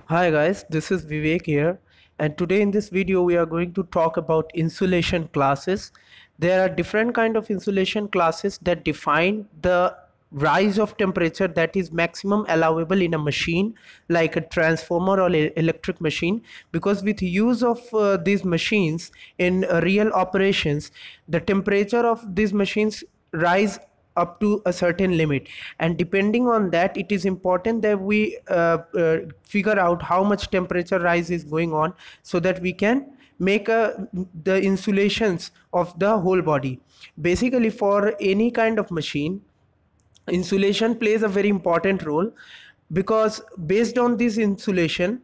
Hi guys, this is Vivek here, and today in this video we are going to talk about insulation classes. There are different kind of insulation classes that define the rise of temperature that is maximum allowable in a machine like a transformer or electric machine, because with use of these machines in real operations, the temperature of these machines rise up to a certain limit, and depending on that it is important that we figure out how much temperature rise is going on so that we can make the insulations of the whole body. Basically, for any kind of machine, insulation plays a very important role, because based on this insulation,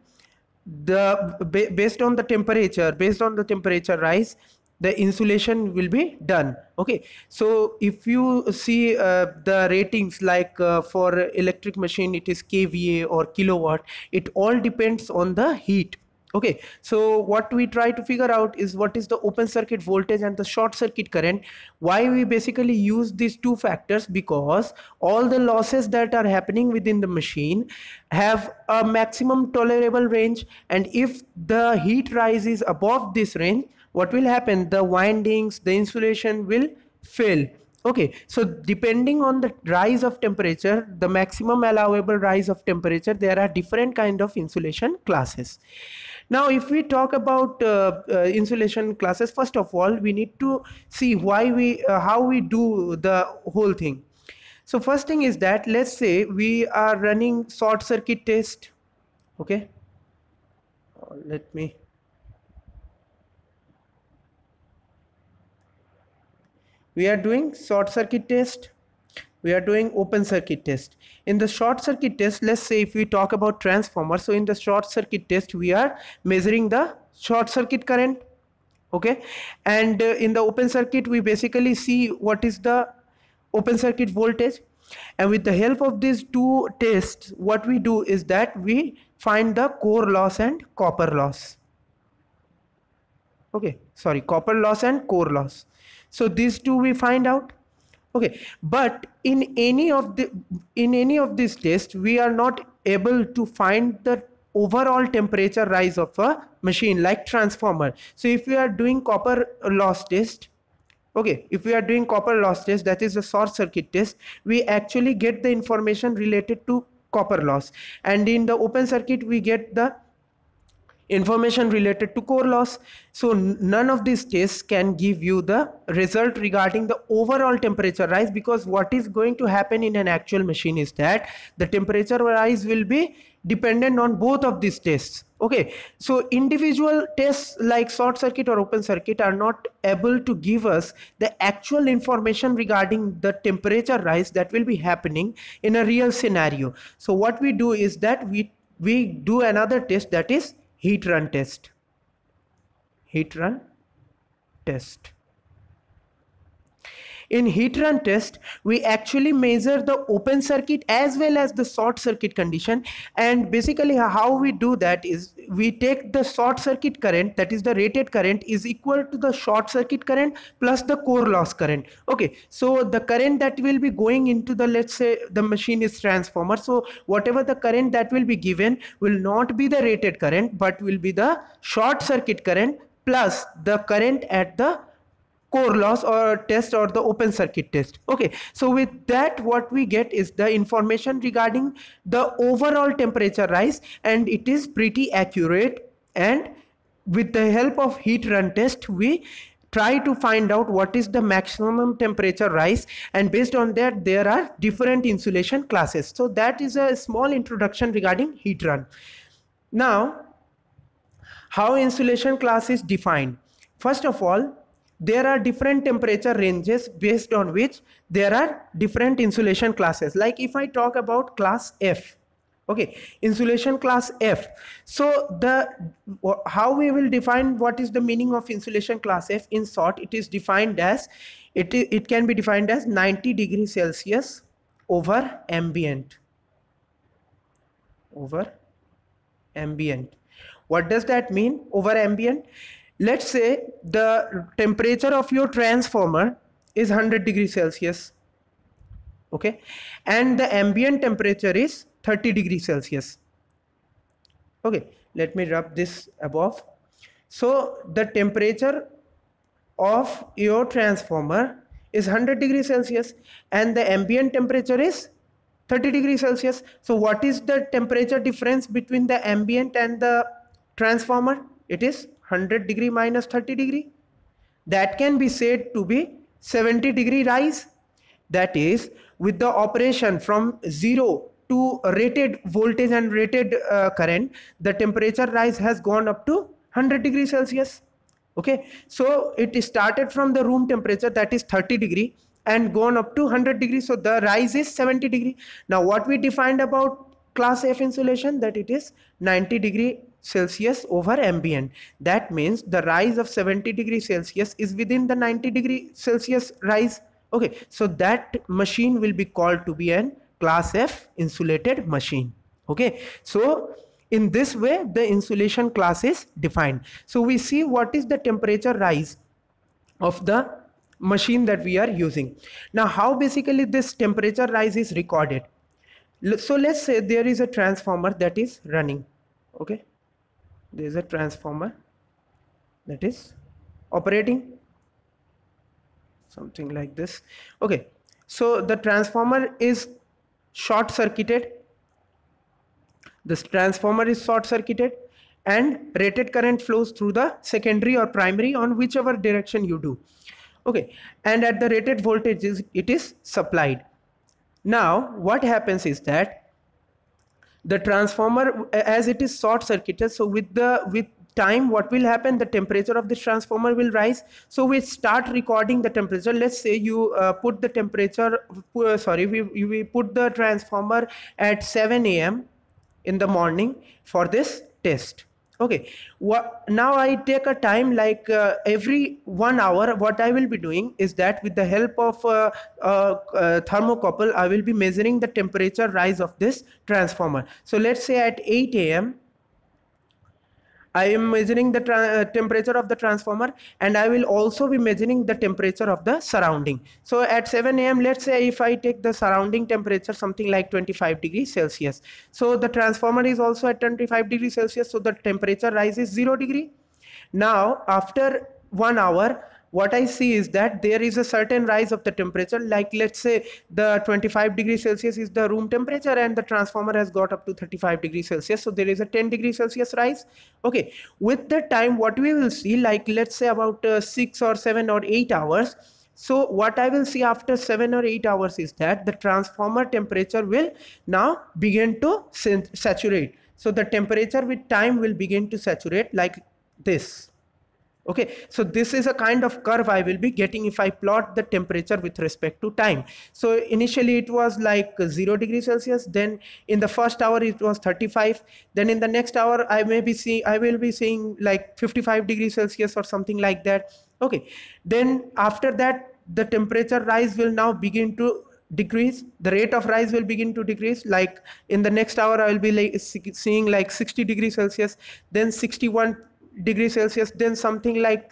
based on the temperature rise, the insulation will be done. Okay, so if you see the ratings, like for electric machine it is kVA or kilowatt, it all depends on the heat. Okay, so what we try to figure out is what is the open circuit voltage and the short circuit current. Why we basically use these two factors? Because all the losses that are happening within the machine have a maximum tolerable range, and if the heat rise is above this range, what will happen? The windings, the insulation will fail. Okay, so depending on the rise of temperature, the maximum allowable rise of temperature, there are different kind of insulation classes. Now if we talk about insulation classes, first of all we need to see why we how we do the whole thing. So first thing is that, let's say we are running short circuit test. Okay, let me we are doing short circuit test, we are doing open circuit test. In the short circuit test, let's say if we talk about transformer, so in the short circuit test we are measuring the short circuit current. Okay, and in the open circuit we basically see what is the open circuit voltage, and with the help of these two tests what we do is that we find the core loss and copper loss. Okay, sorry, copper loss and core loss. So these two we find out. Okay, but in any of these tests we are not able to find the overall temperature rise of a machine like transformer. So if we are doing copper loss test, okay, if we are doing copper loss test, that is a short circuit test, we actually get the information related to copper loss, and in the open circuit we get the information related to core loss. So none of these tests can give you the result regarding the overall temperature rise, because what is going to happen in an actual machine is that the temperature rise will be dependent on both of these tests. Okay, so individual tests like short circuit or open circuit are not able to give us the actual information regarding the temperature rise that will be happening in a real scenario. So what we do is that we do another test, that is heat run test. Heat run test. In heat run test we actually measure the open circuit as well as the short circuit condition, and basically how we do that is we take the short circuit current, that is the rated current, is equal to the short circuit current plus the core loss current. Okay, so the current that will be going into the, let's say the machine is transformer, so whatever the current that will be given will not be the rated current but will be the short circuit current plus the current at the core loss or test or the open circuit test. Okay, so with that what we get is the information regarding the overall temperature rise, and it is pretty accurate, and with the help of heat run test we try to find out what is the maximum temperature rise, and based on that there are different insulation classes. So that is a small introduction regarding heat run. Now how insulation class is defined? First of all, there are different temperature ranges based on which there are different insulation classes. Like if I talk about class F, okay, insulation class F. So the how we will define what is the meaning of insulation class F? In short, it is defined as it can be defined as 90 degrees Celsius over ambient. Over ambient. What does that mean, over ambient? Let's say the temperature of your transformer is 100 degrees Celsius. Okay, and the ambient temperature is 30 degrees Celsius. Okay, let me rub this above. So the temperature of your transformer is 100 degrees Celsius and the ambient temperature is 30 degrees Celsius. So what is the temperature difference between the ambient and the transformer? It is 100 degree minus 30 degree. That can be said to be 70-degree rise. That is, with the operation from 0 to rated voltage and rated current, the temperature rise has gone up to 100 degrees Celsius. Okay, so it started from the room temperature, that is 30 degree, and gone up to 100 degrees. So the rise is 70 degree. Now what we defined about class F insulation, that it is 90 degree Celsius over ambient. That means the rise of 70 degree Celsius is within the 90 degree Celsius rise. Okay, so that machine will be called to be an class F insulated machine. Okay, so in this way the insulation class is defined. So we see what is the temperature rise of the machine that we are using. Now how basically this temperature rise is recorded? So let's say there is a transformer that is running. Okay, there is a transformer that is operating, something like this. Okay, so the transformer is short circuited. This transformer is short circuited and rated current flows through the secondary or primary on whichever direction you do. Okay, and at the rated voltage it is supplied. Now what happens is that the transformer, as it is short circuited, so with time what will happen, the temperature of this transformer will rise. So we start recording the temperature. Let's say you put the temperature, we put the transformer at 7 a.m. in the morning for this test. Okay, now I take a time like every 1 hour. What I will be doing is that with the help of thermocouple, I will be measuring the temperature rise of this transformer. So let's say at 8 a.m. I am measuring the temperature of the transformer, and I will also be measuring the temperature of the surrounding. So at 7 a.m. let's say if I take the surrounding temperature something like 25 degrees Celsius. So the transformer is also at 25 degrees Celsius. So the temperature rises 0 degree. Now after 1 hour, what I see is that there is a certain rise of the temperature, like let's say the 25 degrees Celsius is the room temperature and the transformer has got up to 35 degrees Celsius. So there is a 10 degrees Celsius rise. Okay, with the time what we will see, like let's say about 6 or 7 or 8 hours. So what I will see after 7 or 8 hours is that the transformer temperature will now begin to saturate. So the temperature with time will begin to saturate like this. Okay, so this is a kind of curve I will be getting if I plot the temperature with respect to time. So initially it was like 0 degrees Celsius, then in the first hour it was 35, then in the next hour I will be seeing like 55 degrees Celsius or something like that. Okay, then after that the temperature rise will now begin to decrease. The rate of rise will begin to decrease. Like in the next hour I will be like seeing like 60 degrees Celsius, then 61 degrees Celsius, then something like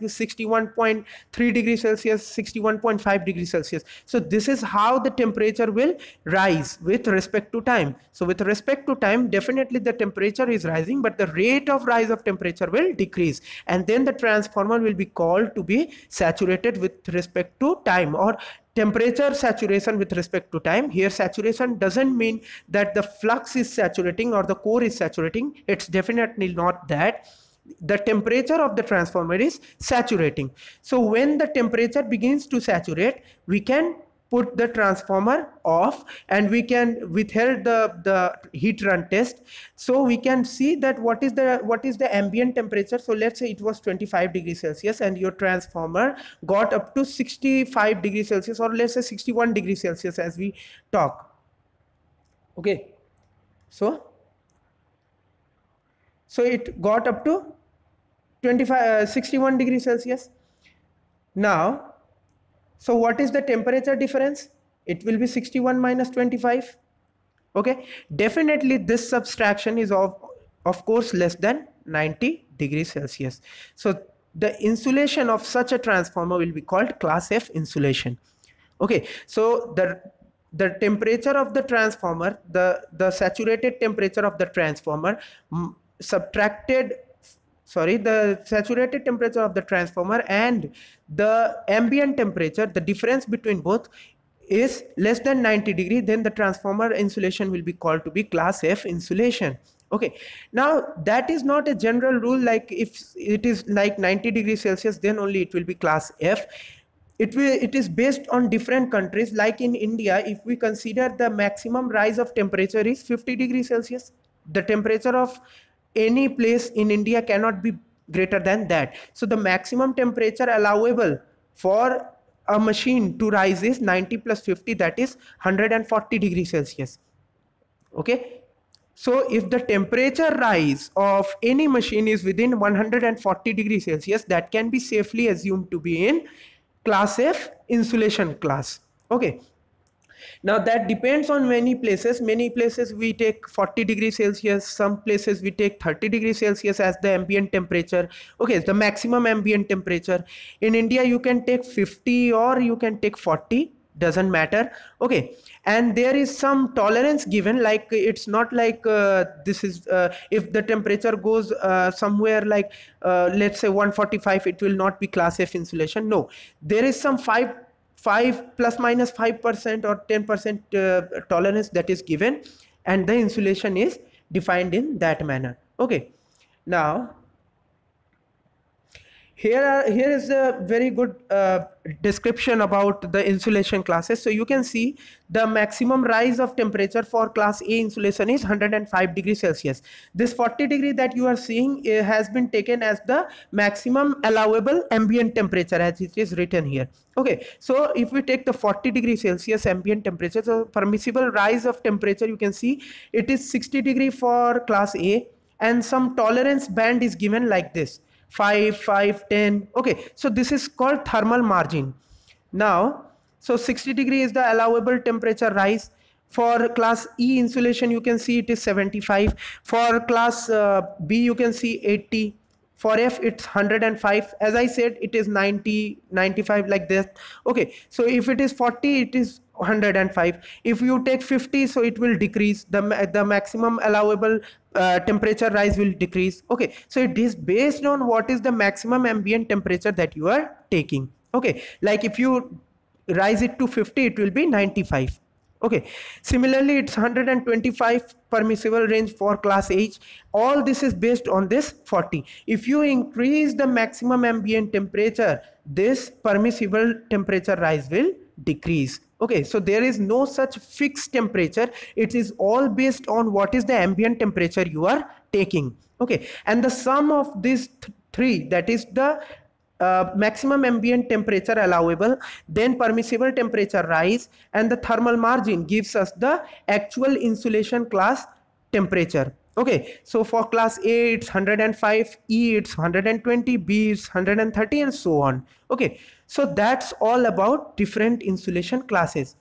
61.3 degrees Celsius, 61.5 degrees Celsius. So this is how the temperature will rise with respect to time. So with respect to time, definitely the temperature is rising, but the rate of rise of temperature will decrease, and then the transformer will be called to be saturated with respect to time, or temperature saturation with respect to time. Here saturation doesn't mean that the flux is saturating or the core is saturating. It's definitely not that. The temperature of the transformer is saturating. So when the temperature begins to saturate, we can put the transformer off and we can withhold the heat run test. So we can see that what is the ambient temperature. So let's say it was 25 degrees Celsius and your transformer got up to 65 degrees Celsius, or let's say 61 degrees Celsius as we talk. Okay, so it got up to 61 degrees Celsius. Now, so what is the temperature difference? It will be 61 minus 25. Okay, definitely this subtraction is of course less than 90 degrees Celsius. So the insulation of such a transformer will be called class F insulation. Okay, so the temperature of the transformer, the saturated temperature of the transformer subtracted, sorry, the saturated temperature of the transformer and the ambient temperature, the difference between both is less than 90 degree, then the transformer insulation will be called to be class F insulation. Okay, now that is not a general rule, like if it is like 90 degrees Celsius then only it will be class F. It is based on different countries. Like in India, if we consider, the maximum rise of temperature is 50 degrees Celsius. The temperature of any place in India cannot be greater than that. So the maximum temperature allowable for a machine to rise is 90 plus 50, that is 140 degrees Celsius. Okay, so if the temperature rise of any machine is within 140 degrees Celsius, that can be safely assumed to be in class F insulation class. Okay, now that depends on many places. Many places we take 40 degrees Celsius, some places we take 30 degrees Celsius as the ambient temperature. Okay, the maximum ambient temperature. In India you can take 50 or you can take 40, doesn't matter. Okay, and there is some tolerance given, like it's not like this is if the temperature goes somewhere like let's say 145, it will not be class F insulation. No, there is some 5 plus minus 5% or 10% tolerance that is given, and the insulation is defined in that manner. Okay, now here is a very good description about the insulation classes. So you can see the maximum rise of temperature for class A insulation is 105 degrees Celsius. This 40 degree that you are seeing has been taken as the maximum allowable ambient temperature, as it is written here. Okay, so if we take the 40 degrees Celsius ambient temperature, so permissible rise of temperature, you can see it is 60 degree for class A, and some tolerance band is given like this, 5, 5, 10. Okay, so this is called thermal margin. Now, so 60 degree is the allowable temperature rise. For class E insulation, you can see it is 75. For class B, you can see 80. For F, it's 105. As I said, it is 90, 95 like this. Okay, so if it is 40, it is 105. If you take 50, so it will decrease. The maximum allowable temperature rise will decrease. Okay, so it is based on what is the maximum ambient temperature that you are taking. Okay, like if you rise it to 50, it will be 95. Okay, similarly it's 125 permissible range for class H. All this is based on this 40. If you increase the maximum ambient temperature, this permissible temperature rise will decrease. Okay, so there is no such fixed temperature. It is all based on what is the ambient temperature you are taking. Okay, and the sum of these three, that is the maximum ambient temperature allowable, then permissible temperature rise, and the thermal margin gives us the actual insulation class temperature. Okay, so for class A it's 105, E it's 120, B it's 130, and so on. Okay, so that's all about different insulation classes.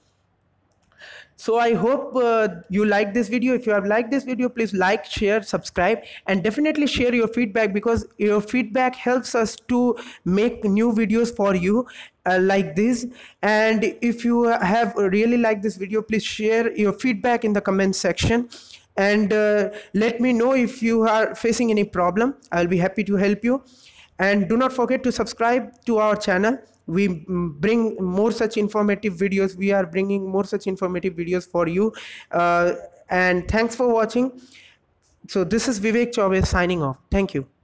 So I hope you like this video. If you have liked this video, please like, share, subscribe, and definitely share your feedback, because your feedback helps us to make new videos for you like this. And if you have really liked this video, please share your feedback in the comment section, and let me know if you are facing any problem. I'll be happy to help you. And do not forget to subscribe to our channel. We bring more such informative videos. We are bringing more such informative videos for you. And thanks for watching. So this is Vivek Choubey signing off. Thank you.